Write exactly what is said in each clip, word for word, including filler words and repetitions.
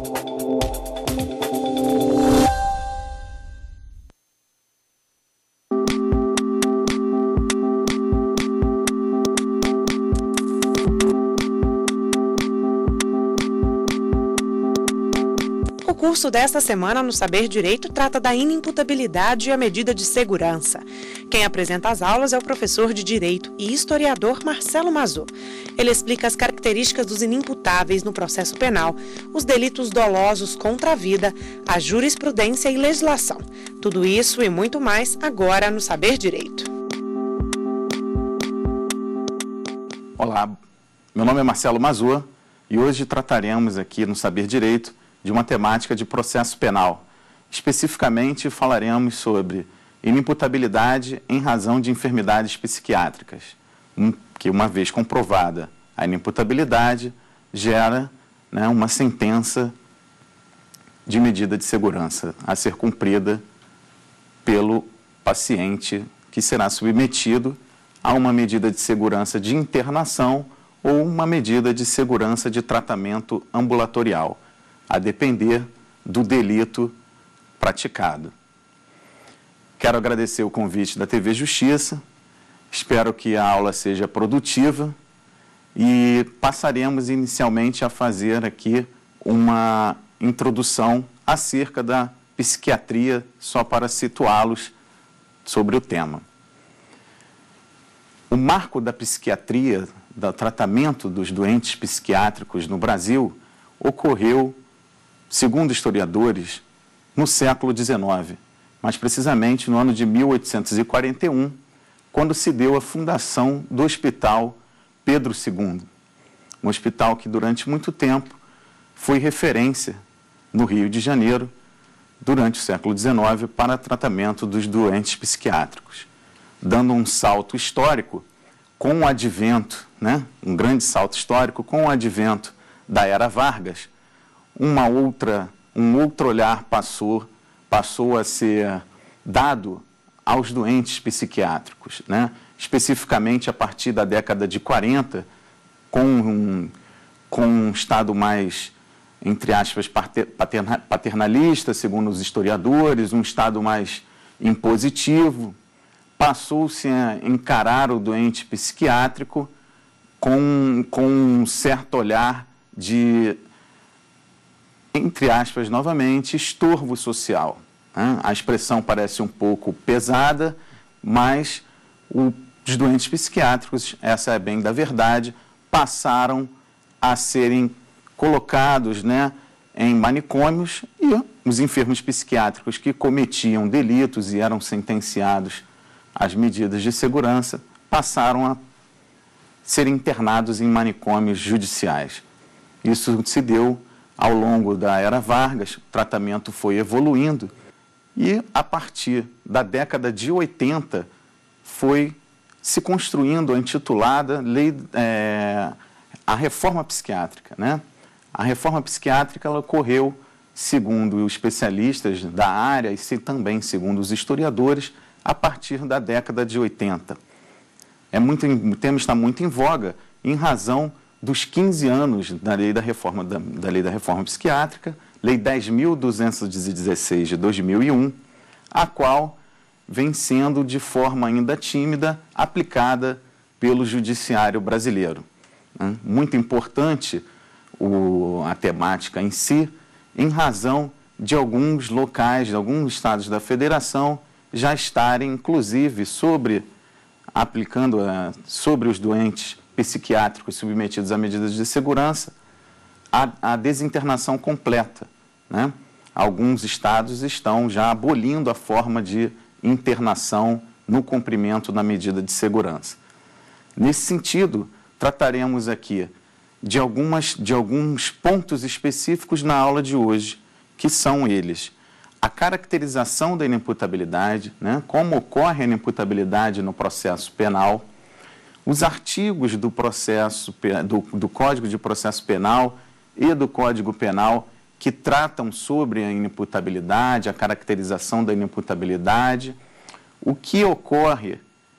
O curso desta semana no Saber Direito trata da inimputabilidade e a medida de segurança. Quem apresenta as aulas é o professor de Direito e historiador Marcelo Mazô. Ele explica as características dos inimputáveis no processo penal, os delitos dolosos contra a vida, a jurisprudência e legislação. Tudo isso e muito mais agora no Saber Direito. Olá, meu nome é Marcelo Mazô e hoje trataremos aqui no Saber Direito de uma temática de processo penal. Especificamente falaremos sobre inimputabilidade em razão de enfermidades psiquiátricas, que uma vez comprovada a inimputabilidade gera, né, uma sentença de medida de segurança a ser cumprida pelo paciente que será submetido a uma medida de segurança de internação ou uma medida de segurança de tratamento ambulatorial, a depender do delito praticado. Quero agradecer o convite da T V Justiça, espero que a aula seja produtiva e passaremos inicialmente a fazer aqui uma introdução acerca da psiquiatria, só para situá-los sobre o tema. O marco da psiquiatria, do tratamento dos doentes psiquiátricos no Brasil, ocorreu, segundo historiadores, no século dezenove, mais precisamente no ano de mil oitocentos e quarenta e um, quando se deu a fundação do Hospital Pedro segundo, um hospital que durante muito tempo foi referência no Rio de Janeiro, durante o século dezenove, para tratamento dos doentes psiquiátricos, dando um salto histórico com o advento, né, um grande salto histórico com o advento da Era Vargas. Uma outra, um outro olhar passou, passou a ser dado aos doentes psiquiátricos, né? Especificamente a partir da década de quarenta, com um, com um Estado mais, entre aspas, paternalista, segundo os historiadores, um Estado mais impositivo, passou-se a encarar o doente psiquiátrico com, com um certo olhar de, entre aspas, novamente, estorvo social. Né? A expressão parece um pouco pesada, mas os doentes psiquiátricos, essa é bem da verdade, passaram a serem colocados, né, em manicômios e os enfermos psiquiátricos que cometiam delitos e eram sentenciados às medidas de segurança passaram a ser internados em manicômios judiciais. Isso se deu ao longo da Era Vargas, o tratamento foi evoluindo e, a partir da década de oitenta, foi se construindo a intitulada lei, é, a reforma psiquiátrica, né? A reforma psiquiátrica ela ocorreu, segundo os especialistas da área e se, também segundo os historiadores, a partir da década de oitenta. É muito, o tema está muito em voga em razão dos quinze anos da lei da reforma, da, da lei da reforma psiquiátrica, Lei dez mil duzentos e dezesseis de dois mil e um, a qual vem sendo de forma ainda tímida aplicada pelo judiciário brasileiro. Muito importante o, a temática em si, em razão de alguns locais, de alguns estados da federação já estarem, inclusive, sobre, aplicando uh, sobre os doentes psiquiátricos submetidos a medidas de segurança, a, a desinternação completa, né? Alguns estados estão já abolindo a forma de internação no cumprimento da medida de segurança. Nesse sentido, trataremos aqui de, algumas, de alguns pontos específicos na aula de hoje, que são eles: a caracterização da inimputabilidade, né? Como ocorre a inimputabilidade no processo penal, os artigos do, processo, do, do Código de Processo Penal e do Código Penal que tratam sobre a inimputabilidade, a caracterização da inimputabilidade, o que ocorre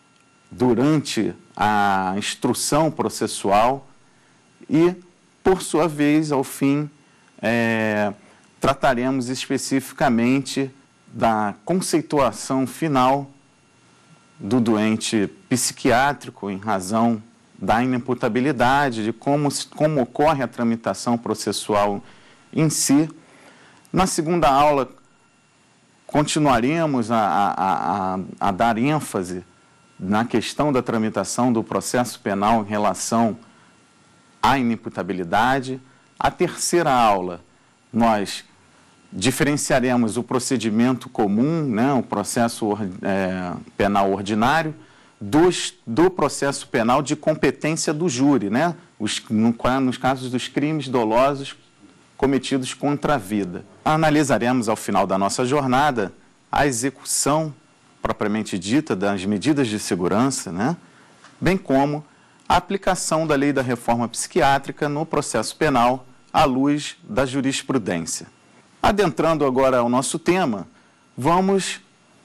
durante a instrução processual e, por sua vez, ao fim, é, trataremos especificamente da conceituação final do doente psiquiátrico em razão da inimputabilidade, de como, como ocorre a tramitação processual em si. Na segunda aula, continuaremos a, a, a, a dar ênfase na questão da tramitação do processo penal em relação à inimputabilidade. A terceira aula, nós diferenciaremos o procedimento comum, né, o processo é, penal ordinário, dos, do processo penal de competência do júri, né, os, no, nos casos dos crimes dolosos cometidos contra a vida. Analisaremos ao final da nossa jornada a execução propriamente dita das medidas de segurança, né, bem como a aplicação da lei da reforma psiquiátrica no processo penal à luz da jurisprudência. Adentrando agora ao nosso tema, vamos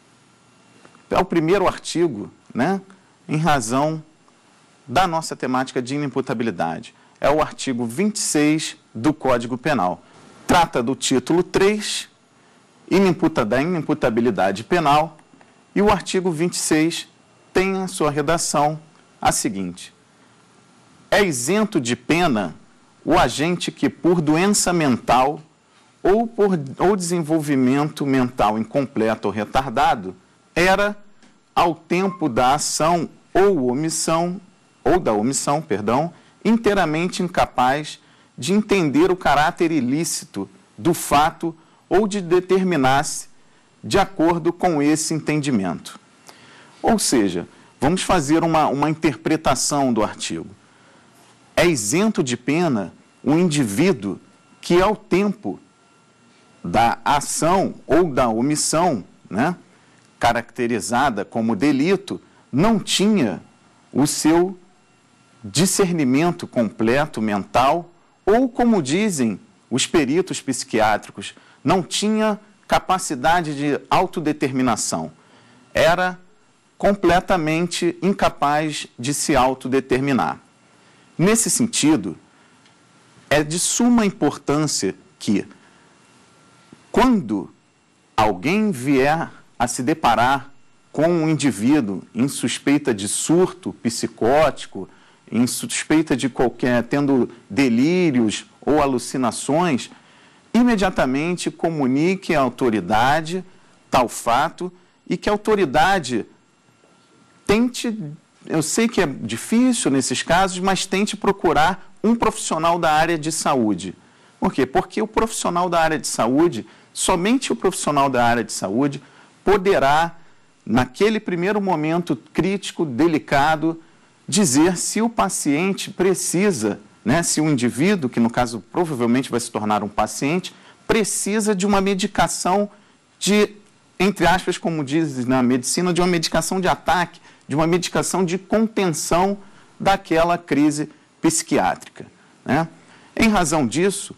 ao primeiro artigo, né, em razão da nossa temática de inimputabilidade. É o artigo vinte e seis do Código Penal. Trata do título três, inimputa, da inimputabilidade penal, e o artigo vinte e seis tem a sua redação a seguinte: é isento de pena o agente que, por doença mental ou por ou desenvolvimento mental incompleto ou retardado, era, ao tempo da ação ou omissão, ou da omissão, perdão, inteiramente incapaz de entender o caráter ilícito do fato ou de determinar-se de acordo com esse entendimento. Ou seja, vamos fazer uma, uma interpretação do artigo. É isento de pena o indivíduo que, ao tempo da ação ou da omissão, né, caracterizada como delito, não tinha o seu discernimento completo mental ou, como dizem os peritos psiquiátricos, não tinha capacidade de autodeterminação. Era completamente incapaz de se autodeterminar. Nesse sentido, é de suma importância que, quando alguém vier a se deparar com um indivíduo em suspeita de surto psicótico, em suspeita de qualquer, tendo delírios ou alucinações, imediatamente comunique à autoridade tal fato e que a autoridade tente, eu sei que é difícil nesses casos, mas tente procurar um profissional da área de saúde. Por quê? Porque o profissional da área de saúde, somente o profissional da área de saúde poderá, naquele primeiro momento crítico, delicado, dizer se o paciente precisa, né, se o indivíduo, que no caso provavelmente vai se tornar um paciente, precisa de uma medicação de, entre aspas, como diz na medicina, de uma medicação de ataque, de uma medicação de contenção daquela crise psiquiátrica, né? Em razão disso,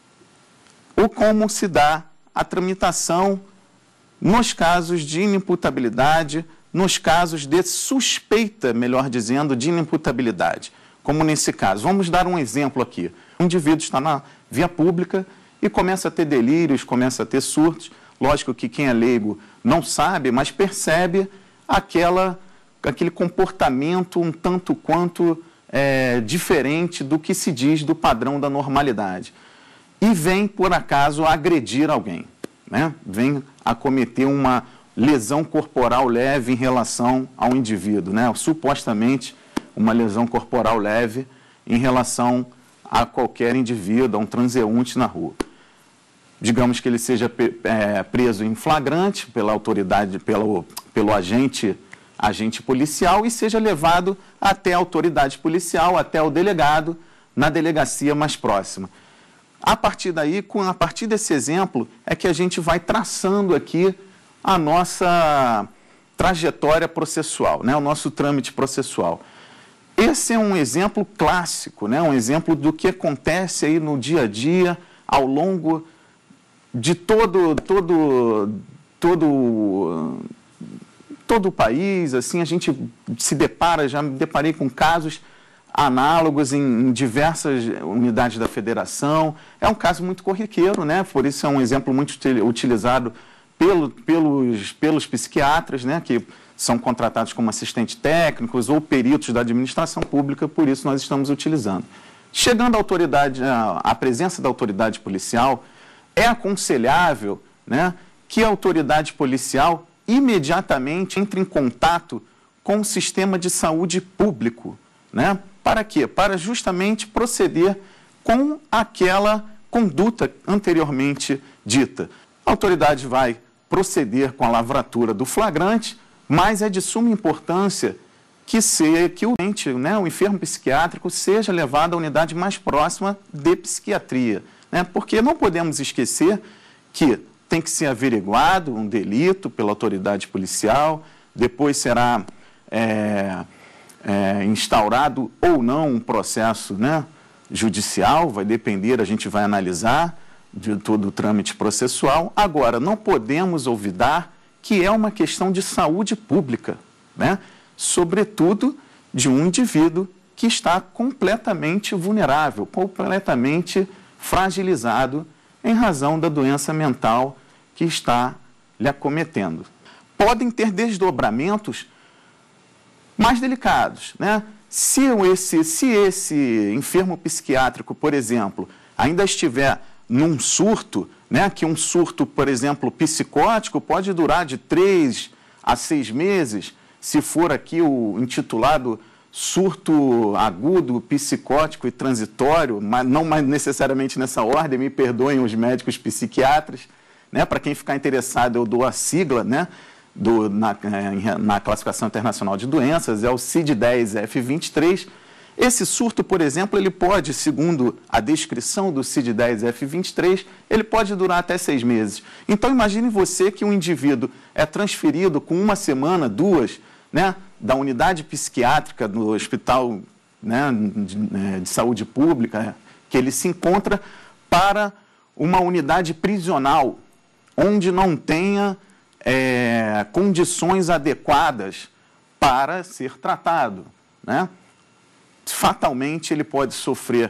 o como se dá a tramitação nos casos de inimputabilidade, nos casos de suspeita, melhor dizendo, de inimputabilidade. Como nesse caso. Vamos dar um exemplo aqui. O indivíduo está na via pública e começa a ter delírios, começa a ter surtos. Lógico que quem é leigo não sabe, mas percebe aquela, aquele comportamento um tanto quanto é, diferente do que se diz do padrão da normalidade. E vem, por acaso, agredir alguém, né? Vem a cometer uma lesão corporal leve em relação ao indivíduo, né? Supostamente uma lesão corporal leve em relação a qualquer indivíduo, a um transeunte na rua. Digamos que ele seja é, preso em flagrante pela autoridade, pelo, pelo agente, agente policial e seja levado até a autoridade policial, até o delegado, na delegacia mais próxima. A partir daí, com, a partir desse exemplo, é que a gente vai traçando aqui a nossa trajetória processual, né? O nosso trâmite processual. Esse é um exemplo clássico, né? Um exemplo do que acontece aí no dia a dia, ao longo de todo, todo, todo, todo o país. Assim, a gente se depara, já me deparei com casos análogos em, em diversas unidades da federação. É um caso muito corriqueiro, né? Por isso é um exemplo muito utilizado pelo, pelos, pelos psiquiatras, né? Que são contratados como assistentes técnicos ou peritos da administração pública, por isso nós estamos utilizando. Chegando à autoridade, à presença da autoridade policial, é aconselhável, né, que a autoridade policial imediatamente entre em contato com o sistema de saúde público, né? Para quê? Para justamente proceder com aquela conduta anteriormente dita. A autoridade vai proceder com a lavratura do flagrante, mas é de suma importância que, se, que o, né, o enfermo psiquiátrico seja levado à unidade mais próxima de psiquiatria, né? Porque não podemos esquecer que tem que ser averiguado um delito pela autoridade policial, depois será é, é, instaurado ou não um processo, né, judicial, vai depender, a gente vai analisar de todo o trâmite processual. Agora, não podemos olvidar que é uma questão de saúde pública, né? Sobretudo de um indivíduo que está completamente vulnerável, completamente fragilizado em razão da doença mental que está lhe acometendo. Podem ter desdobramentos mais delicados, né? Se esse, se esse enfermo psiquiátrico, por exemplo, ainda estiver num surto, né, que um surto, por exemplo, psicótico pode durar de três a seis meses, se for aqui o intitulado surto agudo, psicótico e transitório, mas não mais necessariamente nessa ordem, me perdoem os médicos psiquiatras, né, para quem ficar interessado, eu dou a sigla, né, do, na, na classificação internacional de doenças, é o C I D dez F vinte e três. Esse surto, por exemplo, ele pode, segundo a descrição do C I D dez F vinte e três, ele pode durar até seis meses. Então, imagine você que um indivíduo é transferido com uma semana, duas, né, da unidade psiquiátrica do hospital, né, de, de saúde pública, que ele se encontra, para uma unidade prisional, onde não tenha é, condições adequadas para ser tratado, né? Fatalmente ele pode sofrer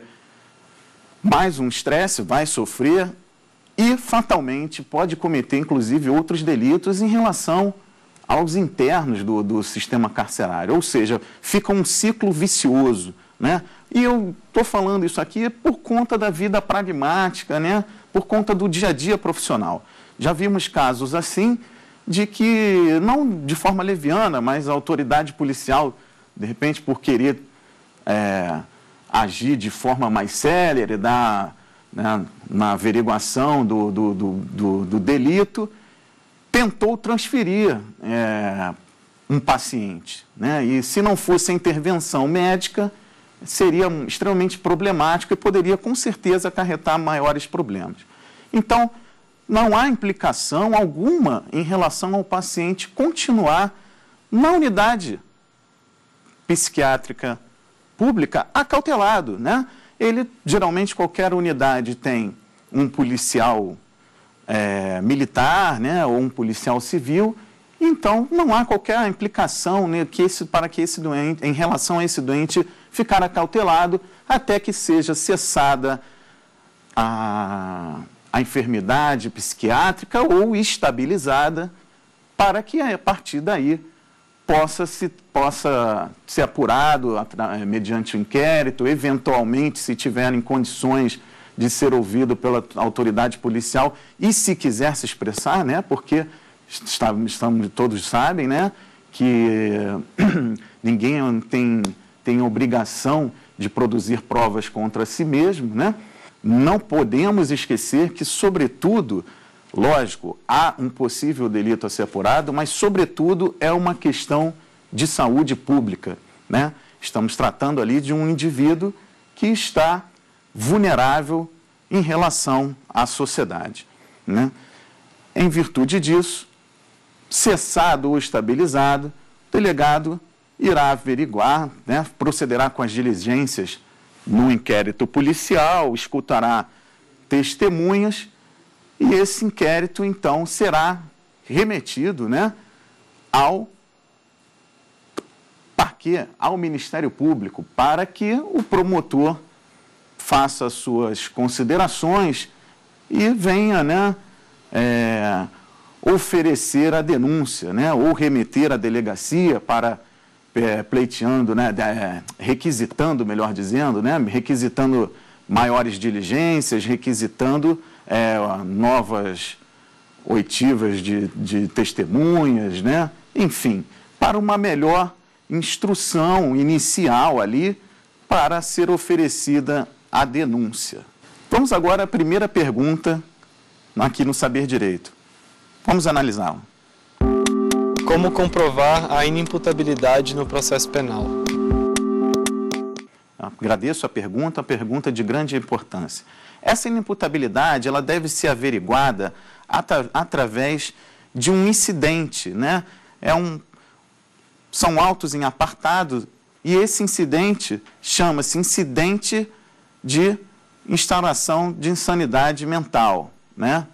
mais um estresse, vai sofrer e fatalmente pode cometer inclusive outros delitos em relação aos internos do, do sistema carcerário, ou seja, fica um ciclo vicioso, né? E eu estou falando isso aqui por conta da vida pragmática, né? Por conta do dia a dia profissional. Já vimos casos assim de que, não de forma leviana, mas a autoridade policial, de repente por querer É, agir de forma mais célere da, né, na averiguação do, do, do, do, do delito, tentou transferir é, um paciente, né? E se não fosse a intervenção médica, seria extremamente problemático e poderia com certeza acarretar maiores problemas. Então, não há implicação alguma em relação ao paciente continuar na unidade psiquiátrica pública acautelado, né? Ele, geralmente, qualquer unidade tem um policial é, militar, né, ou um policial civil, então não há qualquer implicação, né, que esse, para que esse doente, em relação a esse doente, ficar acautelado até que seja cessada a, a enfermidade psiquiátrica ou estabilizada, para que a partir daí possa, se, possa ser apurado mediante o inquérito, eventualmente, se tiverem condições de ser ouvido pela autoridade policial e se quiser se expressar, né, porque está, estamos, todos sabem, né, que ninguém tem, tem obrigação de produzir provas contra si mesmo, né? Não podemos esquecer que, sobretudo, lógico, há um possível delito a ser apurado, mas, sobretudo, é uma questão de saúde pública, né? Estamos tratando ali de um indivíduo que está vulnerável em relação à sociedade, né? Em virtude disso, cessado ou estabilizado, o delegado irá averiguar, né, procederá com as diligências no inquérito policial, escutará testemunhas, e esse inquérito, então, será remetido, né, ao parquinho. que ao Ministério Público para que o promotor faça suas considerações e venha, né, é, oferecer a denúncia, né, ou remeter à delegacia para é, pleiteando, né, é, requisitando, melhor dizendo, né, requisitando maiores diligências, requisitando é, novas oitivas de, de testemunhas, né, enfim, para uma melhor instrução inicial ali para ser oferecida a denúncia. Vamos agora à primeira pergunta aqui no Saber Direito. Vamos analisá-la. Como comprovar a inimputabilidade no processo penal? Agradeço a pergunta, a pergunta de grande importância. Essa inimputabilidade ela deve ser averiguada atra através de um incidente, né? É um, são autos em apartado e esse incidente chama-se incidente de instauração de insanidade mental, né?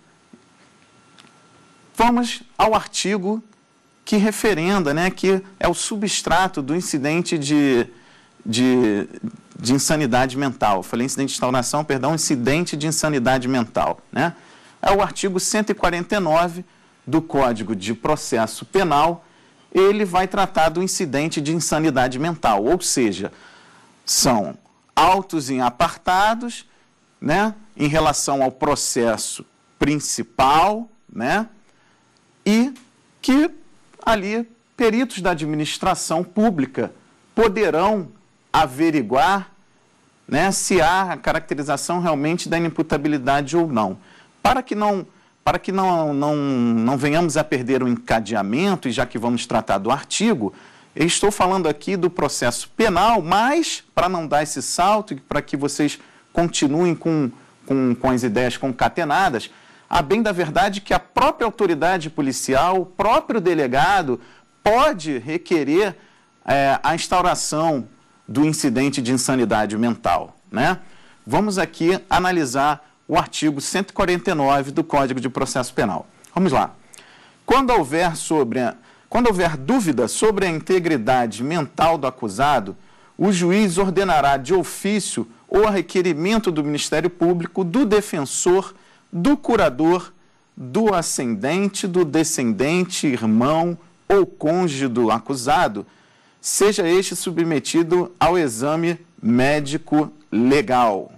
Vamos ao artigo que referenda, né, que é o substrato do incidente de, de, de insanidade mental. Eu falei incidente de instauração, perdão, incidente de insanidade mental, né? É o artigo cento e quarenta e nove do Código de Processo Penal, ele vai tratar do incidente de insanidade mental, ou seja, são autos em apartados, né, em relação ao processo principal, né, e que ali peritos da administração pública poderão averiguar, né, se há a caracterização realmente da inimputabilidade ou não. Para que não, para que não, não, não venhamos a perder o encadeamento, e já que vamos tratar do artigo, eu estou falando aqui do processo penal, mas, para não dar esse salto, e para que vocês continuem com, com, com as ideias concatenadas, a bem da verdade que a própria autoridade policial, o próprio delegado, pode requerer é, a instauração do incidente de insanidade mental, né? Vamos aqui analisar o artigo cento e quarenta e nove do Código de Processo Penal. Vamos lá. Quando houver, sobre a, quando houver dúvida sobre a integridade mental do acusado, o juiz ordenará de ofício ou a requerimento do Ministério Público, do defensor, do curador, do ascendente, do descendente, irmão ou cônjuge do acusado, seja este submetido ao exame médico legal.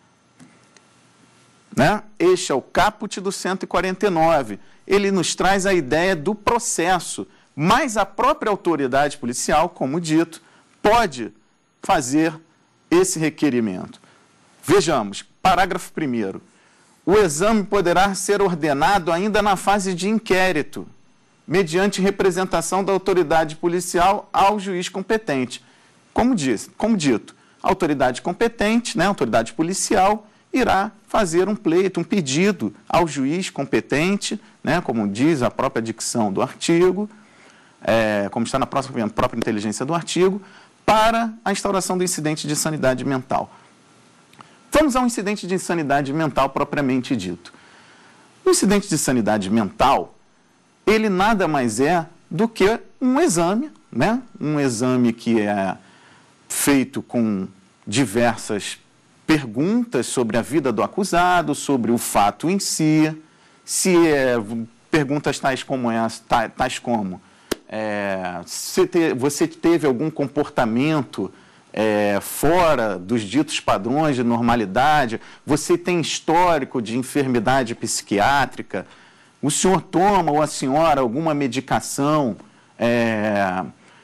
Né? Este é o caput do cento e quarenta e nove. Ele nos traz a ideia do processo, mas a própria autoridade policial, como dito, pode fazer esse requerimento. Vejamos, parágrafo primeiro. O exame poderá ser ordenado ainda na fase de inquérito, mediante representação da autoridade policial ao juiz competente. Como, diz, como dito, a autoridade competente, né, a autoridade policial, irá fazer um pleito, um pedido ao juiz competente, né, como diz a própria dicção do artigo, é, como está na própria, própria inteligência do artigo, para a instauração do incidente de insanidade mental. Vamos ao incidente de insanidade mental propriamente dito. O incidente de insanidade mental, ele nada mais é do que um exame, né? Um exame que é feito com diversas perguntas sobre a vida do acusado, sobre o fato em si, se é, perguntas tais como essa, tais como é, se te, você teve algum comportamento É, fora dos ditos padrões de normalidade, você tem histórico de enfermidade psiquiátrica, o senhor toma ou a senhora alguma medicação é,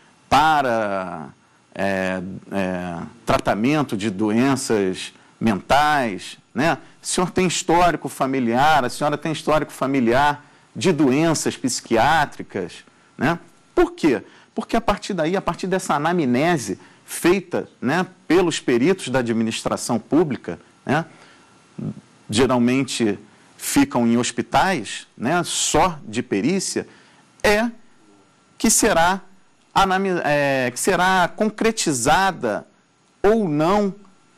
para é, é, tratamento de doenças mentais, né? O senhor tem histórico familiar, a senhora tem histórico familiar de doenças psiquiátricas, né? Por quê? Porque a partir daí, a partir dessa anamnese feita, né, pelos peritos da administração pública, né, geralmente ficam em hospitais, né, só de perícia, é que será, é, que será concretizada ou não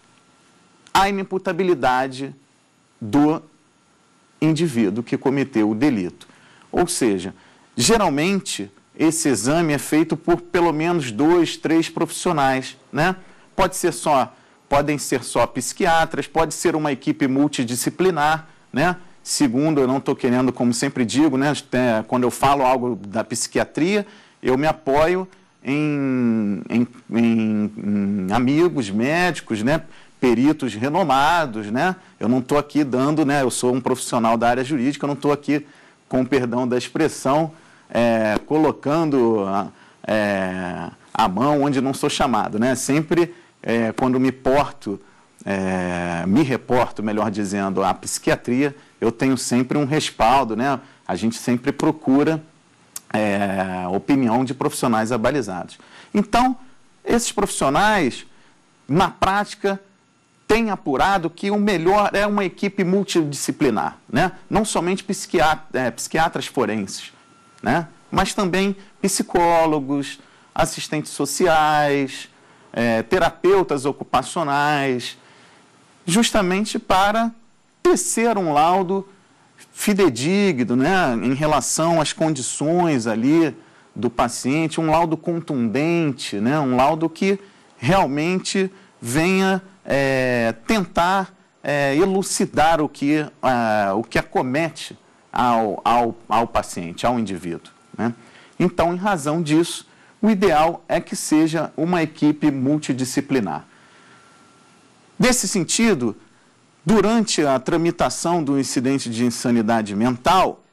a inimputabilidade do indivíduo que cometeu o delito. Ou seja, geralmente, esse exame é feito por pelo menos dois, três profissionais, né? Pode ser só, podem ser só psiquiatras, pode ser uma equipe multidisciplinar, né? Segundo, eu não estou querendo, como sempre digo, né? Quando eu falo algo da psiquiatria, eu me apoio em, em, em, em amigos médicos, né? Peritos renomados, né? Eu não estou aqui dando, né? Eu sou um profissional da área jurídica, eu não estou aqui, com perdão da expressão, é, colocando a, é, a mão onde não sou chamado, né? Sempre, é, quando me porto, é, me reporto, melhor dizendo, à psiquiatria, eu tenho sempre um respaldo, né? A gente sempre procura é, opinião de profissionais abalizados. Então, esses profissionais, na prática, têm apurado que o melhor é uma equipe multidisciplinar, né? Não somente psiquiatra, é, psiquiatras forenses, né? Mas também psicólogos, assistentes sociais, é, terapeutas ocupacionais, justamente para tecer um laudo fidedigno, né, em relação às condições ali do paciente, um laudo contundente, né, um laudo que realmente venha é, tentar é, elucidar o que, uh, o que acomete ao, ao, ao paciente, ao indivíduo, né? Então, em razão disso, o ideal é que seja uma equipe multidisciplinar. Nesse sentido, durante a tramitação do incidente de insanidade mental,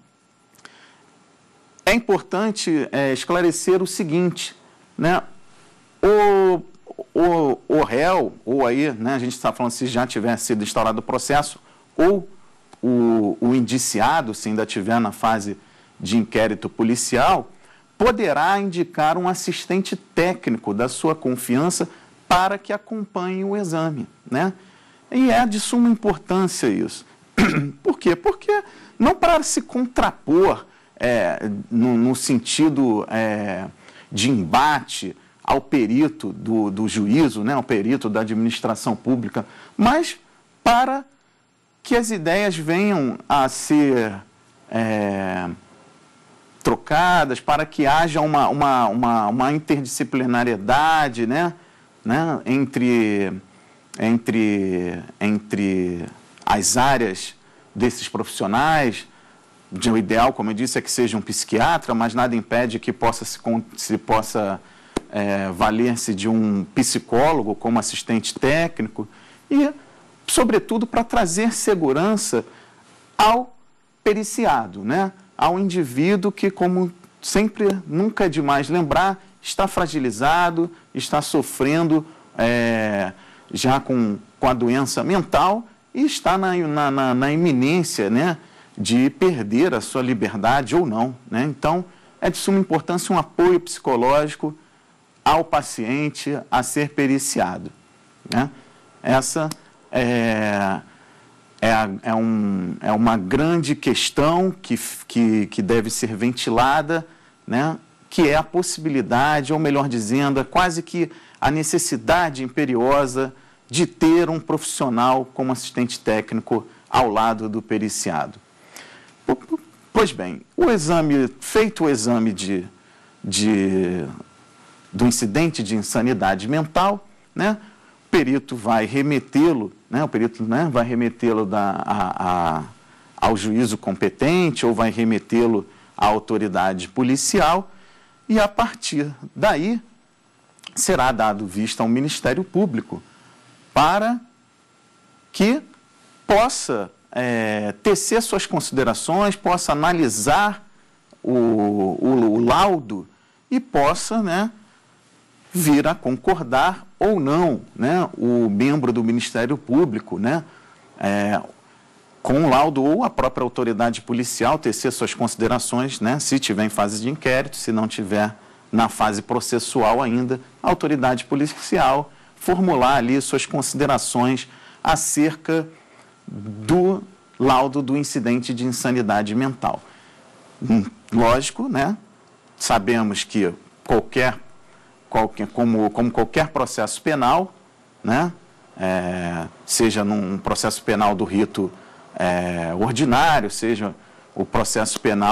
é importante é, esclarecer o seguinte, né? O, o, o réu, ou aí, né, a gente está falando se já tiver sido instaurado o processo, ou o, o indiciado, se ainda estiver na fase de inquérito policial, poderá indicar um assistente técnico da sua confiança para que acompanhe o exame, né? E é de suma importância isso. Por quê? Porque não para se contrapor é, no, no sentido é, de embate ao perito do, do juízo, né, ao perito da administração pública, mas para que as ideias venham a ser é, trocadas, para que haja uma, uma, uma, uma interdisciplinariedade, né, né, entre, entre, entre as áreas desses profissionais. O ideal, como eu disse, é que seja um psiquiatra, mas nada impede que possa se, se possa é, valer-se de um psicólogo como assistente técnico e, sobretudo, para trazer segurança ao periciado, né? Ao indivíduo que, como sempre, nunca é demais lembrar, está fragilizado, está sofrendo é, já com, com a doença mental e está na, na, na, na iminência, né, de perder a sua liberdade ou não, né? Então, é de suma importância um apoio psicológico ao paciente a ser periciado, né? Essa é, é, é, um, é uma grande questão que, que, que deve ser ventilada, né? Que é a possibilidade, ou melhor dizendo, é quase que a necessidade imperiosa de ter um profissional como assistente técnico ao lado do periciado. Pois bem, o exame, feito o exame de, de, do incidente de insanidade mental, né, o perito vai remetê-lo, né, o perito, né, vai remetê-lo da, a, a, ao juízo competente ou vai remetê-lo à autoridade policial e, a partir daí, será dado vista ao Ministério Público para que possa é, tecer suas considerações, possa analisar o, o, o laudo e possa, né, vir a concordar ou não, né, o membro do Ministério Público, né, é, com o laudo, ou a própria autoridade policial tecer suas considerações, né, se tiver em fase de inquérito, se não tiver na fase processual ainda, a autoridade policial formular ali suas considerações acerca do laudo do incidente de insanidade mental. Hum, lógico, né? Sabemos que qualquer, qualquer como, como qualquer processo penal, né? É, seja num processo penal do rito é, ordinário, seja o processo penal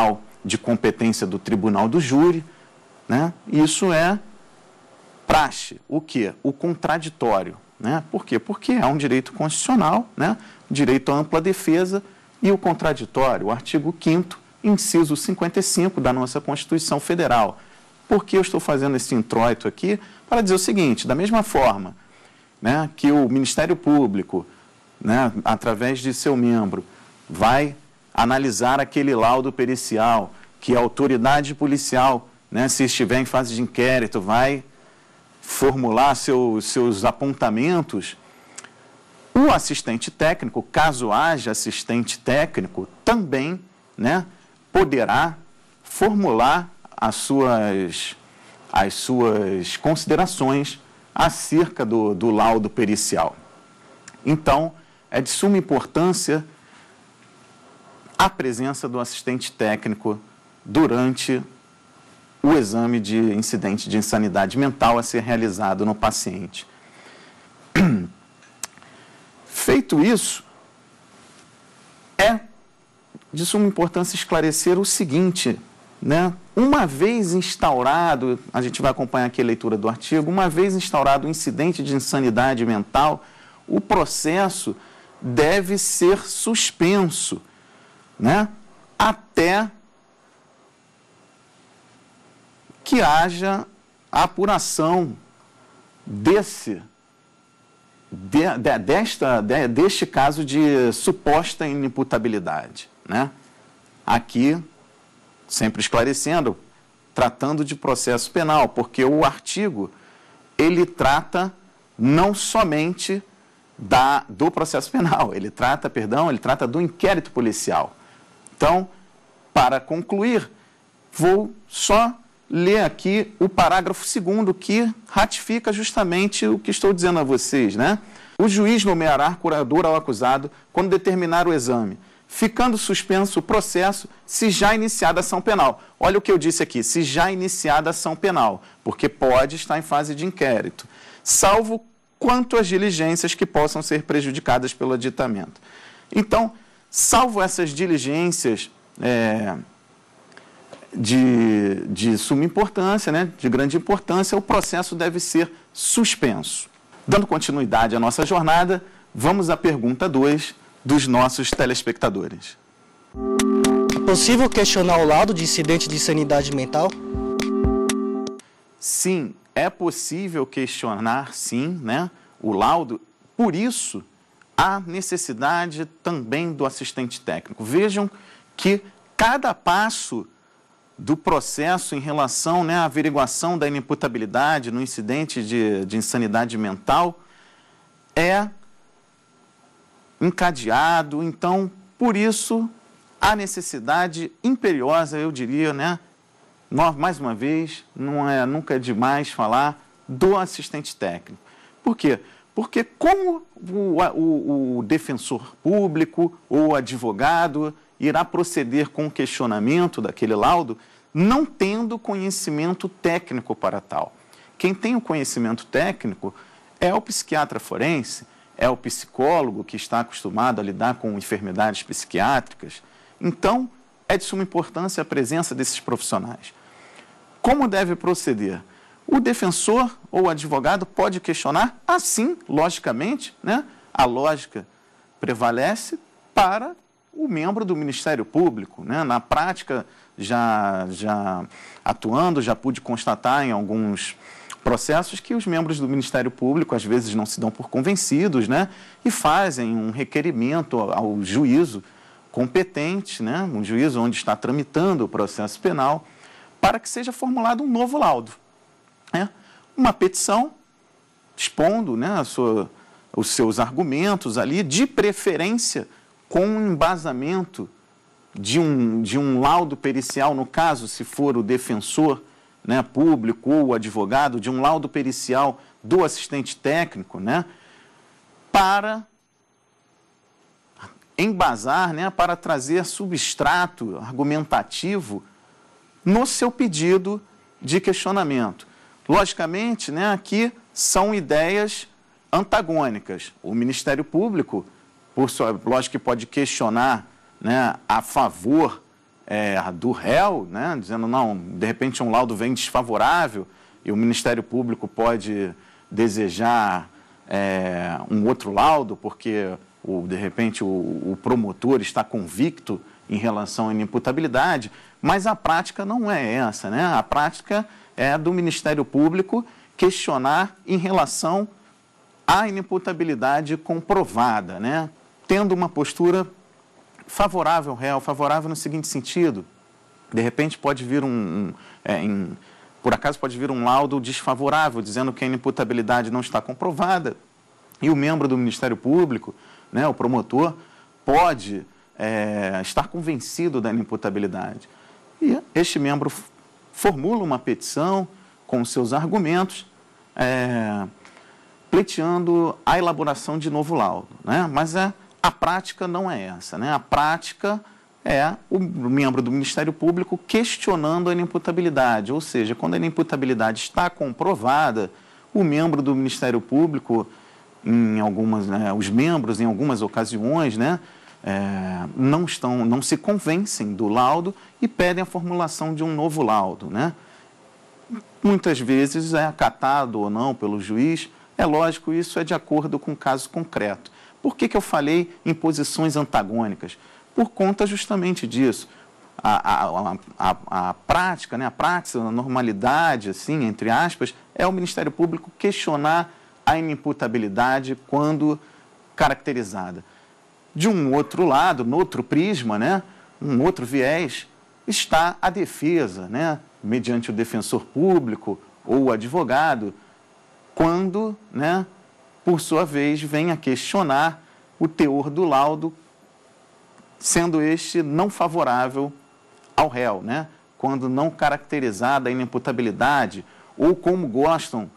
de competência do tribunal do júri, né? Isso é praxe. O quê? O contraditório, né? Por quê? Porque é um direito constitucional, né? Direito à ampla defesa e o contraditório, o artigo quinto, inciso cinquenta e cinco da nossa Constituição Federal. Por que eu estou fazendo esse introito aqui? Para dizer o seguinte, da mesma forma, né, que o Ministério Público, né, através de seu membro, vai analisar aquele laudo pericial, que a autoridade policial, né, se estiver em fase de inquérito, vai formular seu, seus apontamentos, o assistente técnico, caso haja assistente técnico, também, né, poderá formular as suas, as suas considerações acerca do, do laudo pericial. Então, é de suma importância a presença do assistente técnico durante o exame de incidente de insanidade mental a ser realizado no paciente. Feito isso, é de suma importância esclarecer o seguinte, né? Uma vez instaurado, a gente vai acompanhar aqui a leitura do artigo, uma vez instaurado o incidente de insanidade mental, o processo deve ser suspenso, né? Até que haja a apuração desse, de, de, desta, de, deste caso de suposta inimputabilidade, né? Aqui, sempre esclarecendo, tratando de processo penal, porque o artigo, ele trata não somente da, do processo penal, ele trata, perdão, ele trata do inquérito policial. Então, para concluir, vou só ler aqui o parágrafo segundo, que ratifica justamente o que estou dizendo a vocês, né? O juiz nomeará curador ao acusado quando determinar o exame, ficando suspenso o processo se já iniciada a ação penal. Olha o que eu disse aqui, se já iniciada a ação penal, porque pode estar em fase de inquérito, salvo quanto às diligências que possam ser prejudicadas pelo aditamento. Então, salvo essas diligências é, de, de suma importância, né, de grande importância, o processo deve ser suspenso. Dando continuidade à nossa jornada, vamos à pergunta dois dos nossos telespectadores. É possível questionar o laudo de incidente de insanidade mental? Sim, é possível questionar, sim, né, o laudo. Por isso, há necessidade também do assistente técnico. Vejam que cada passo do processo em relação, né, à averiguação da inimputabilidade no incidente de, de insanidade mental é encadeado. Então, por isso, há necessidade imperiosa, eu diria, né, mais uma vez, não é, nunca é demais falar do assistente técnico. Por quê? Porque como o, o, o defensor público ou advogado irá proceder com o questionamento daquele laudo, não tendo conhecimento técnico para tal. Quem tem o conhecimento técnico é o psiquiatra forense, é o psicólogo que está acostumado a lidar com enfermidades psiquiátricas. Então, é de suma importância a presença desses profissionais. Como deve proceder? O defensor ou o advogado pode questionar, assim, logicamente, né? A lógica prevalece para o membro do Ministério Público, né? Na prática, já, já atuando, já pude constatar em alguns processos que os membros do Ministério Público às vezes não se dão por convencidos, né? E fazem um requerimento ao juízo competente, né? Um juízo onde está tramitando o processo penal, para que seja formulado um novo laudo, né? Uma petição expondo, né, a sua, os seus argumentos ali, de preferência com um embasamento de um, de um laudo pericial, no caso, se for o defensor, né, público ou o advogado, de um laudo pericial do assistente técnico, né, para embasar, né, para trazer substrato argumentativo no seu pedido de questionamento. Logicamente, né, aqui são ideias antagônicas. O Ministério Público, por sua lógica, pode questionar, né, a favor é, do réu, né, dizendo, não, de repente um laudo vem desfavorável e o Ministério Público pode desejar é, um outro laudo, porque, o, de repente, o, o promotor está convicto em relação à inimputabilidade, mas a prática não é essa, né? A prática é do Ministério Público questionar em relação à inimputabilidade comprovada, né? Tendo uma postura favorável ao réu, favorável no seguinte sentido, de repente pode vir um, um é, em, por acaso pode vir um laudo desfavorável, dizendo que a inimputabilidade não está comprovada, e o membro do Ministério Público, né, o promotor, pode é, estar convencido da inimputabilidade. E este membro formula uma petição com seus argumentos, é, pleiteando a elaboração de novo laudo, né? Mas é, a prática não é essa, né? A prática é o membro do Ministério Público questionando a inimputabilidade, ou seja, quando a inimputabilidade está comprovada, o membro do Ministério Público, em algumas, né, os membros, em algumas ocasiões, né, é, não, estão, não se convencem do laudo e pedem a formulação de um novo laudo, né? Muitas vezes é acatado ou não pelo juiz, é lógico, isso é de acordo com o caso concreto. Por que que eu falei em posições antagônicas? Por conta justamente disso. A, a, a, a prática, né, a prática, a normalidade, assim, entre aspas, é o Ministério Público questionar a inimputabilidade quando caracterizada. De um outro lado, no outro prisma, né, um outro viés, está a defesa, né, mediante o defensor público ou o advogado, quando, né, por sua vez, vem a questionar o teor do laudo, sendo este não favorável ao réu, né? Quando não caracterizada a inimputabilidade, ou como gostam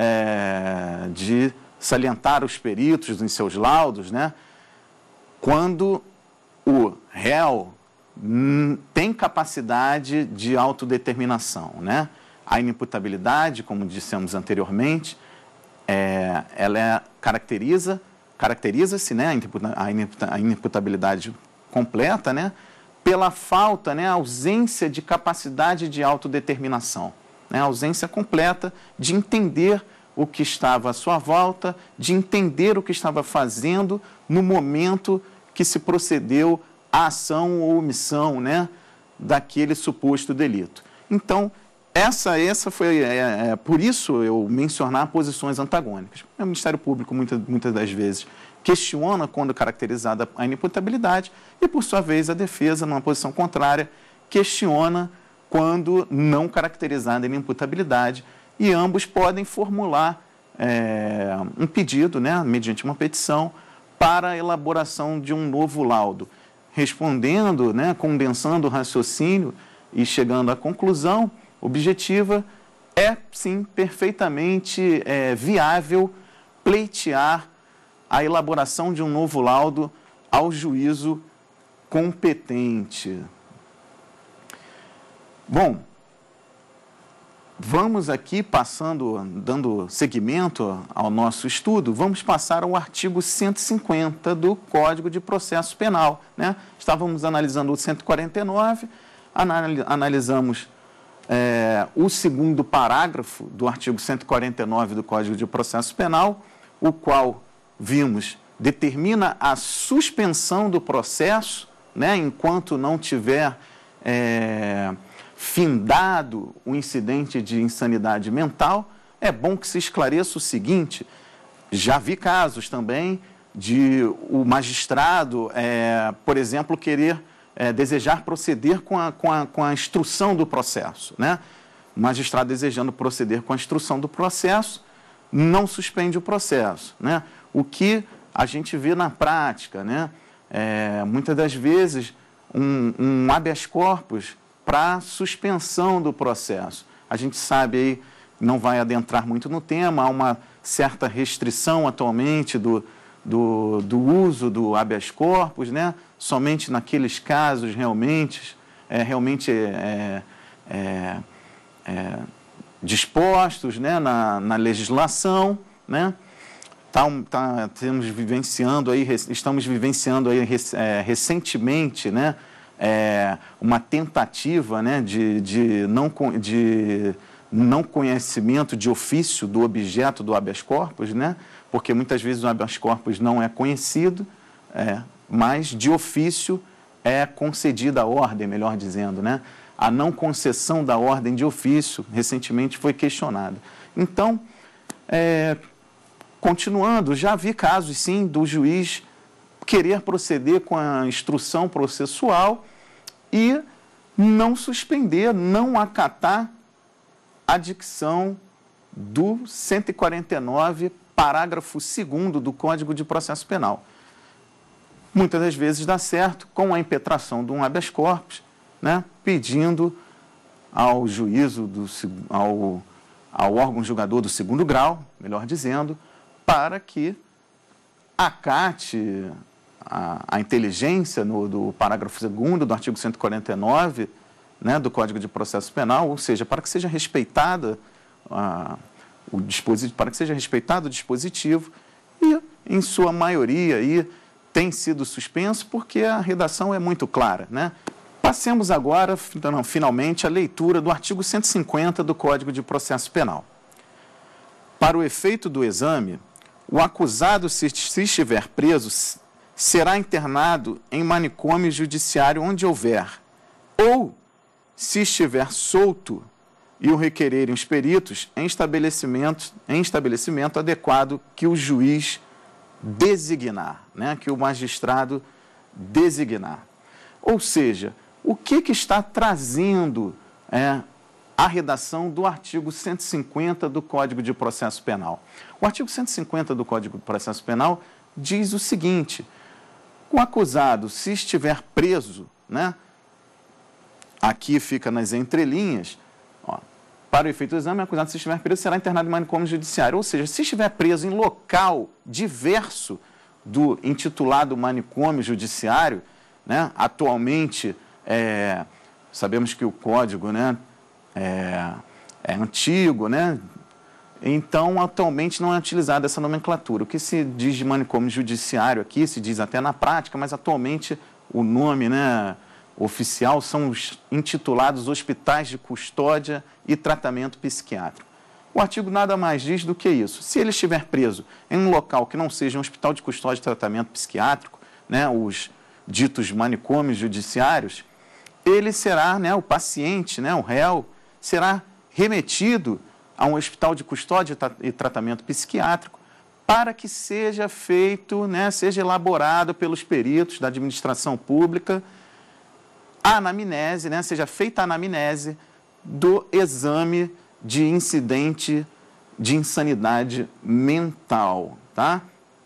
é, de salientar os peritos em seus laudos, né? Quando o réu tem capacidade de autodeterminação, né? A inimputabilidade, como dissemos anteriormente, é, ela é, caracteriza, caracteriza-se, né, a inimputabilidade completa, né, pela falta, né, ausência de capacidade de autodeterminação, né, ausência completa de entender o que estava à sua volta, de entender o que estava fazendo no momento que se procedeu à ação ou omissão, né, daquele suposto delito. Então, essa, essa foi, é, é, por isso eu mencionar posições antagônicas. O Ministério Público, muitas, muitas das vezes, questiona quando caracterizada a inimputabilidade e, por sua vez, a defesa, numa posição contrária, questiona quando não caracterizada a inimputabilidade e ambos podem formular é, um pedido, né, mediante uma petição, para a elaboração de um novo laudo, respondendo, né, condensando o raciocínio e chegando à conclusão objetiva, é, sim, perfeitamente é, viável pleitear a elaboração de um novo laudo ao juízo competente. Bom, vamos aqui passando, dando seguimento ao nosso estudo, vamos passar ao artigo cento e cinquenta do Código de Processo Penal, né? Estávamos analisando o cento e quarenta e nove, analisamos é, o segundo parágrafo do artigo cento e quarenta e nove do Código de Processo Penal, o qual, vimos, determina a suspensão do processo, né, enquanto não tiver é, findado o incidente de insanidade mental. É bom que se esclareça o seguinte, já vi casos também de o magistrado, é, por exemplo, querer é, desejar proceder com a, com, a, com a instrução do processo, né? O magistrado desejando proceder com a instrução do processo, não suspende o processo, né? O que a gente vê na prática, né? É, muitas das vezes, um, um habeas corpus para suspensão do processo. A gente sabe aí, não vai adentrar muito no tema, há uma certa restrição atualmente do, do, do uso do habeas corpus, né? Somente naqueles casos realmente, é, realmente é, é, é, dispostos, né? na, na legislação, né? Tá, tá, temos vivenciando aí, estamos vivenciando aí, é, recentemente, né, é, uma tentativa, né, de, de, não, de não conhecimento de ofício do objeto do habeas corpus, né, porque muitas vezes o habeas corpus não é conhecido, é, mas de ofício é concedida a ordem, melhor dizendo, né? A não concessão da ordem de ofício recentemente foi questionada. Então, é, continuando, já vi casos, sim, do juiz querer proceder com a instrução processual e não suspender, não acatar a dicção do cento e quarenta e nove, parágrafo segundo do Código de Processo Penal. Muitas das vezes dá certo com a impetração de um habeas corpus, né, pedindo ao juízo, do, ao, ao órgão julgador do segundo grau, melhor dizendo, para que acate a, a inteligência no, do parágrafo segundo do artigo cento e quarenta e nove, né, do Código de Processo Penal, ou seja, para que seja respeitada a, o dispositivo, para que seja respeitado o dispositivo e, em sua maioria, aí, tem sido suspenso porque a redação é muito clara, né? Passemos agora, finalmente, à leitura do artigo cento e cinquenta do Código de Processo Penal. Para o efeito do exame, o acusado, se, se estiver preso, será internado em manicômio judiciário onde houver, ou, se estiver solto e o requererem os peritos, em estabelecimento, em estabelecimento adequado que o juiz designar, né, que o magistrado designar. Ou seja, o que, que está trazendo é, a redação do artigo cento e cinquenta do Código de Processo Penal? O artigo cento e cinquenta do Código de Processo Penal diz o seguinte: o acusado, se estiver preso, né, aqui fica nas entrelinhas, ó, para o efeito do exame, o acusado, se estiver preso, será internado em manicômio judiciário. Ou seja, se estiver preso em local diverso do intitulado manicômio judiciário, né, atualmente, é, sabemos que o código, né, é, é antigo, né, então, atualmente não é utilizada essa nomenclatura. O que se diz de manicômio judiciário aqui, se diz até na prática, mas atualmente o nome, né, oficial são os intitulados hospitais de custódia e tratamento psiquiátrico. O artigo nada mais diz do que isso. Se ele estiver preso em um local que não seja um hospital de custódia e tratamento psiquiátrico, né, os ditos manicômios judiciários, ele será, né, o paciente, né, o réu, será remetido a um hospital de custódia e tratamento psiquiátrico para que seja feito, né, seja elaborado pelos peritos da administração pública a anamnese, né, seja feita a anamnese do exame de incidente de insanidade mental, tá?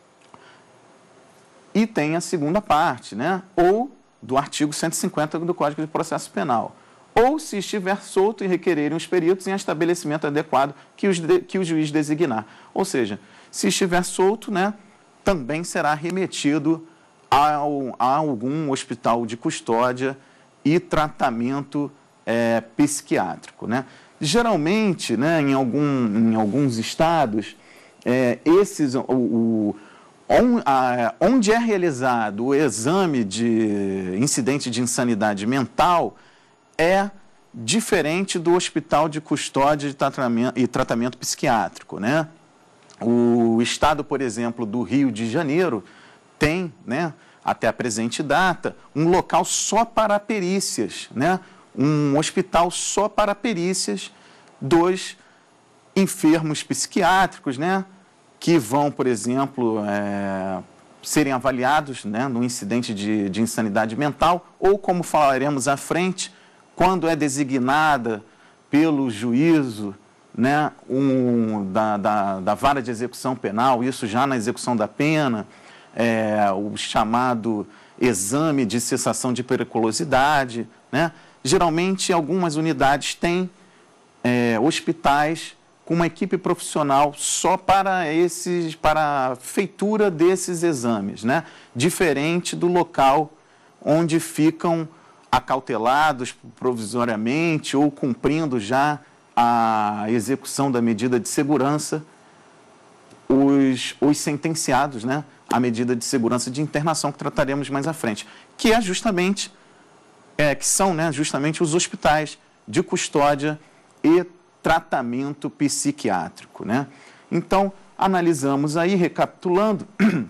E tem a segunda parte, né, ou do artigo cento e cinquenta do Código de Processo Penal, ou se estiver solto e requererem os peritos em estabelecimento adequado que, os de, que o juiz designar. Ou seja, se estiver solto, né, também será remetido ao, a algum hospital de custódia e tratamento é, psiquiátrico, né? Geralmente, né, em, algum, em alguns estados, é, esses, o, o, on, a, onde é realizado o exame de incidente de insanidade mental é diferente do hospital de custódia e tratamento, e tratamento psiquiátrico, né? O estado, por exemplo, do Rio de Janeiro tem, né, até a presente data, um local só para perícias, né? Um hospital só para perícias dos enfermos psiquiátricos, né? Que vão, por exemplo, é, serem avaliados, né, no incidente de, de insanidade mental, ou, como falaremos à frente, quando é designada pelo juízo, né, um, da, da, da vara de execução penal, isso já na execução da pena, é, o chamado exame de cessação de periculosidade, né? Geralmente, algumas unidades têm é, hospitais com uma equipe profissional só para, esses, para a feitura desses exames, né? Diferente do local onde ficam acautelados provisoriamente ou cumprindo já a execução da medida de segurança, os, os sentenciados, né, à medida de segurança de internação, que trataremos mais à frente, que é justamente é, que são, né, justamente os hospitais de custódia e tratamento psiquiátrico, né? Então, analisamos aí, recapitulando,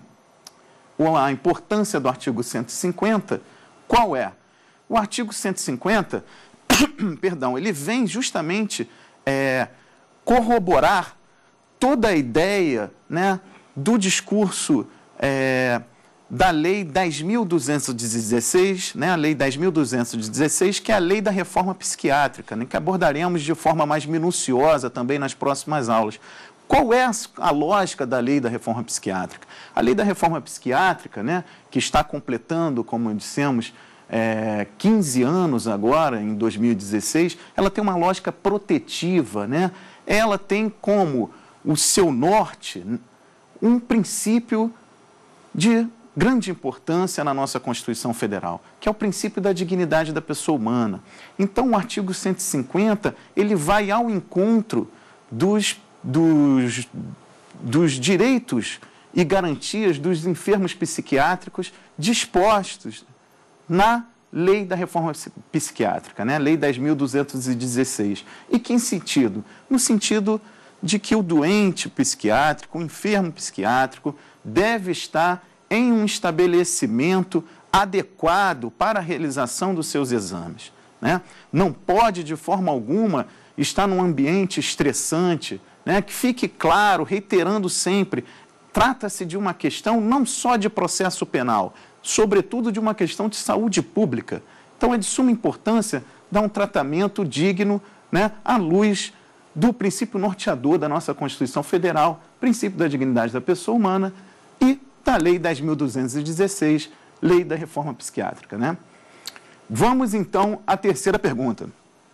a importância do artigo cento e cinquenta, qual é? O artigo cento e cinquenta, perdão, ele vem justamente é, corroborar toda a ideia, né, do discurso é, da Lei dez mil duzentos e dezesseis, né, a Lei dez mil duzentos e dezesseis, que é a Lei da Reforma Psiquiátrica, né, que abordaremos de forma mais minuciosa também nas próximas aulas. Qual é a lógica da Lei da Reforma Psiquiátrica? A Lei da Reforma Psiquiátrica, né, que está completando, como dissemos, é, quinze anos agora, em dois mil e dezesseis, ela tem uma lógica protetiva, né? Ela tem como o seu norte um princípio de grande importância na nossa Constituição Federal, que é o princípio da dignidade da pessoa humana. Então, o artigo cento e cinquenta, ele vai ao encontro dos, dos, dos direitos e garantias dos enfermos psiquiátricos dispostos na Lei da Reforma Psiquiátrica, né? Lei dez mil duzentos e dezesseis. E que sentido? No sentido de que o doente psiquiátrico, o enfermo psiquiátrico, deve estar em um estabelecimento adequado para a realização dos seus exames, né? Não pode, de forma alguma, estar num ambiente estressante, né? Que fique claro, reiterando sempre, trata-se de uma questão não só de processo penal, sobretudo de uma questão de saúde pública. Então, é de suma importância dar um tratamento digno, né, à luz do princípio norteador da nossa Constituição Federal, princípio da dignidade da pessoa humana e da Lei dez mil duzentos e dezesseis, Lei da Reforma Psiquiátrica, né? Vamos, então, à terceira pergunta.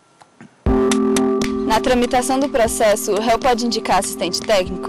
Na tramitação do processo, o réu pode indicar assistente técnico?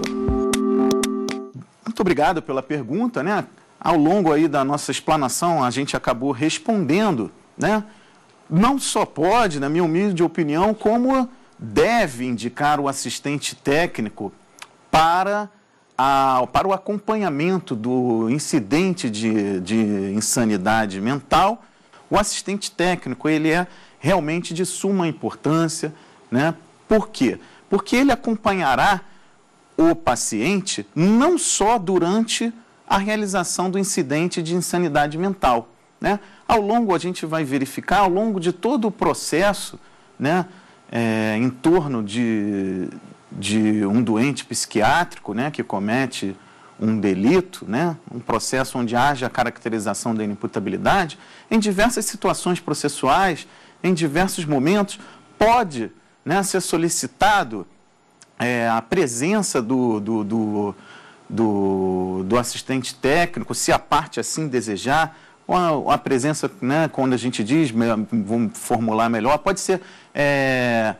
Muito obrigado pela pergunta, né? Ao longo aí da nossa explanação, a gente acabou respondendo, né? Não só pode, na minha humilde opinião, como deve indicar o assistente técnico para, a, para o acompanhamento do incidente de, de insanidade mental. O assistente técnico, ele é realmente de suma importância, né? Por quê? Porque ele acompanhará o paciente não só durante a realização do incidente de insanidade mental, né? Ao longo, a gente vai verificar, ao longo de todo o processo, né, é, em torno de, de um doente psiquiátrico, né, que comete um delito, né, um processo onde haja a caracterização da inimputabilidade, em diversas situações processuais, em diversos momentos, pode, né, ser solicitado é, a presença do, do, do Do, do assistente técnico, se a parte assim desejar, ou a, a presença, né, quando a gente diz, vamos formular melhor, pode ser é,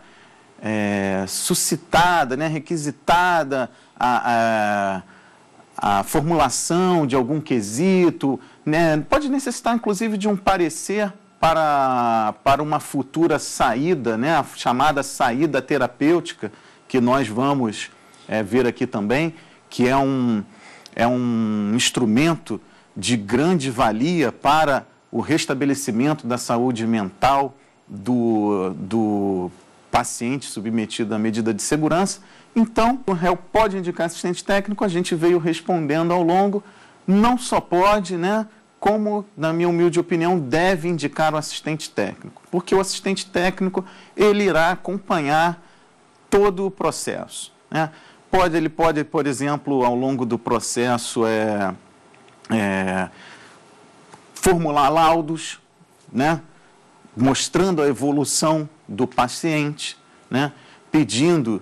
é, suscitada, né, requisitada a, a, a formulação de algum quesito, né, pode necessitar inclusive de um parecer para, para uma futura saída, né, a chamada saída terapêutica, que nós vamos é, ver aqui também, que é um, é um instrumento de grande valia para o restabelecimento da saúde mental do, do paciente submetido à medida de segurança. Então, o réu pode indicar assistente técnico, a gente veio respondendo ao longo, não só pode, né, como, na minha humilde opinião, deve indicar o assistente técnico, porque o assistente técnico, ele irá acompanhar todo o processo, né? Pode, ele pode, por exemplo, ao longo do processo, é, é, formular laudos, né, mostrando a evolução do paciente, né, pedindo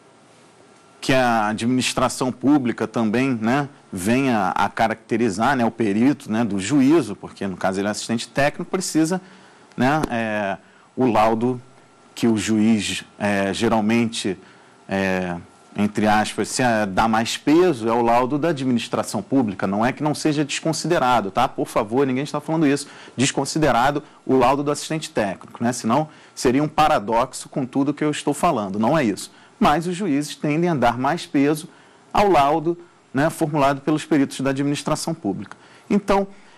que a administração pública também, né, venha a caracterizar, né, o perito, né, do juízo, porque no caso ele é assistente técnico, precisa, né, é, o laudo que o juiz é, geralmente... É, entre aspas, se dá mais peso, é o laudo da administração pública, não é que não seja desconsiderado, tá? Por favor, ninguém está falando isso, desconsiderado o laudo do assistente técnico, né? Senão seria um paradoxo com tudo que eu estou falando, não é isso. Mas os juízes tendem a dar mais peso ao laudo, né, formulado pelos peritos da administração pública. Então,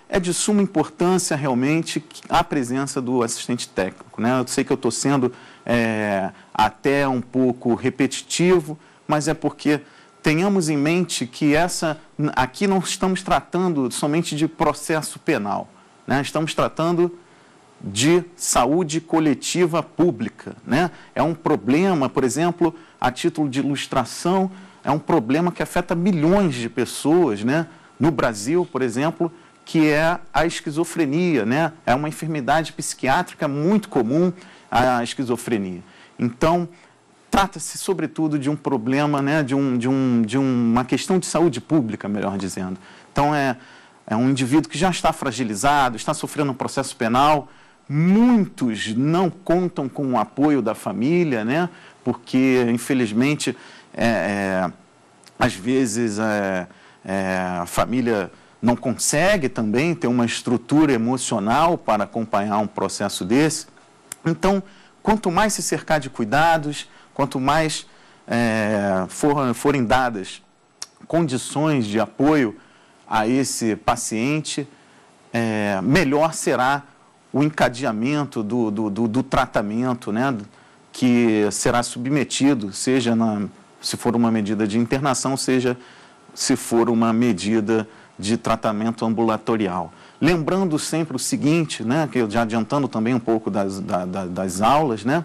é de suma importância realmente a presença do assistente técnico, né? Eu sei que eu estou sendo é, até um pouco repetitivo, mas é porque tenhamos em mente que essa, aqui não estamos tratando somente de processo penal, né? Estamos tratando de saúde coletiva pública, né? É um problema, por exemplo, a título de ilustração, é um problema que afeta milhões de pessoas, né? No Brasil, por exemplo, que é a esquizofrenia, né? É uma enfermidade psiquiátrica muito comum, a esquizofrenia. Então, trata-se, sobretudo, de um problema, né? de, um, de, um, de uma questão de saúde pública, melhor dizendo. Então, é, é um indivíduo que já está fragilizado, está sofrendo um processo penal. Muitos não contam com o apoio da família, né? Porque, infelizmente, é, é, às vezes é, é, a família não consegue também ter uma estrutura emocional para acompanhar um processo desse. Então, quanto mais se cercar de cuidados, quanto mais é, for, forem dadas condições de apoio a esse paciente, é, melhor será o encadeamento do, do, do, do tratamento, né, que será submetido, seja na, se for uma medida de internação, seja se for uma medida de tratamento ambulatorial. Lembrando sempre o seguinte, né, que eu já adiantando também um pouco das, da, da, das aulas, né,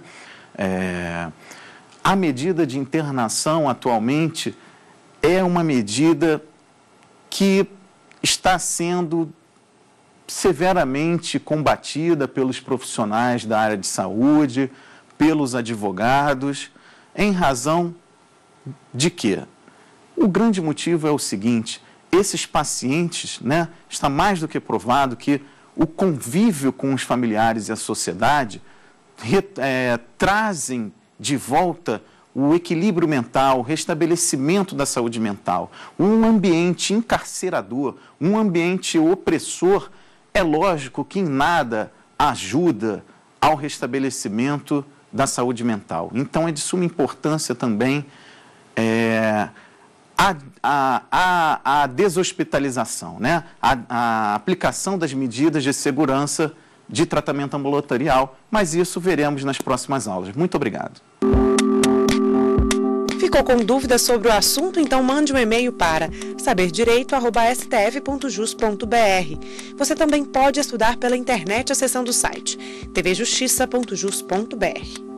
é, a medida de internação atualmente é uma medida que está sendo severamente combatida pelos profissionais da área de saúde, pelos advogados, em razão de quê? O grande motivo é o seguinte: esses pacientes, né, está mais do que provado que o convívio com os familiares e a sociedade re, é, trazem de volta o equilíbrio mental, o restabelecimento da saúde mental. Um ambiente encarcerador, um ambiente opressor, é lógico que em nada ajuda ao restabelecimento da saúde mental. Então, é de suma importância também é, a, a, a, a deshospitalização, né? a, a aplicação das medidas de segurança de tratamento ambulatorial, mas isso veremos nas próximas aulas. Muito obrigado. Ficou com dúvidas sobre o assunto? Então mande um e-mail para saber direito arroba s t f ponto jus ponto b r. Você também pode estudar pela internet acessando o site t v justiça ponto jus ponto b r.